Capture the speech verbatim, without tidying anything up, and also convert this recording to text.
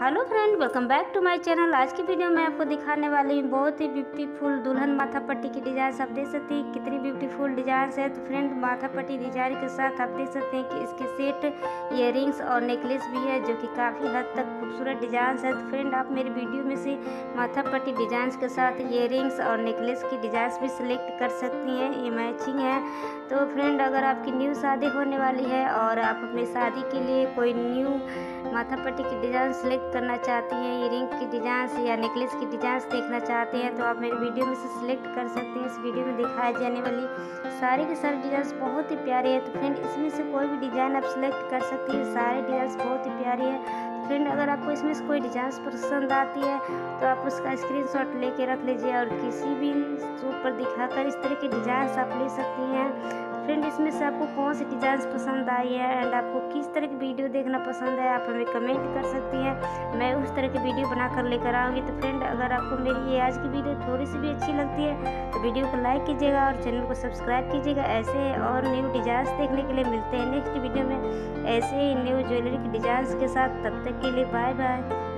Hello friend, welcome back to my channel. आज की video में आपको दिखाने वाली हूँ बहुत ही ब्यूटीफुल दुल्हन माथा पट्टी की डिज़ाइन। आप देख सकते हैं कितनी ब्यूटीफुल डिज़ाइन है। तो फ्रेंड, माथा पट्टी डिज़ाइन के साथ आप देख सकते हैं कि इसके सेट इयररिंग्स और नेकलेस भी है, जो कि काफ़ी हद तक खूबसूरत डिज़ाइन है। तो फ्रेंड, आप मेरी वीडियो में से माथा पट्टी डिज़ाइन के साथ इयररिंग्स और नेकलेस की डिज़ाइन भी सिलेक्ट कर सकती हैं। ये मैचिंग है। तो फ्रेंड, अगर आपकी न्यू शादी होने वाली है और आप अपनी शादी के लिए कोई न्यू माथा पट्टी की डिज़ाइन सेलेक्ट करना चाहती हैं, इयररिंग की डिज़ाइन या नेकलेस की डिज़ाइन देखना चाहते हैं, तो आप मेरी वीडियो में से सिलेक्ट कर सकते हैं। इस वीडियो में दिखाई जाने वाली सारी की सारी डिज़ाइन बहुत ही प्यारी है। तो फ्रेंड, इसमें से कोई भी डिज़ाइन आप सिलेक्ट कर सकती हैं। सारी डिज़ाइन बहुत ही प्यारी है। फ्रेंड, अगर आपको इसमें से कोई डिज़ाइन पसंद आती है तो आप उसका स्क्रीनशॉट लेके रख लीजिए और किसी भी सूट पर दिखाकर इस तरह की डिज़ाइन आप ले सकती हैं। फ्रेंड, इसमें से आपको कौन सी डिज़ाइन पसंद आई है एंड आपको किस तरह की वीडियो देखना पसंद है, आप हमें कमेंट कर सकती हैं। मैं उस तरह की वीडियो बनाकर लेकर आऊँगी। तो फ्रेंड, अगर आपको मेरी ये आज की वीडियो थोड़ी सी भी अच्छी लगती है तो वीडियो को लाइक कीजिएगा और चैनल को सब्सक्राइब कीजिएगा। ऐसे और न्यू डिज़ाइन देखने के लिए मिलते हैं नेक्स्ट वीडियो में ऐसे ही न्यू ज्वेलरी की डिज़ाइन के साथ। तब तक के लिए बाय बाय।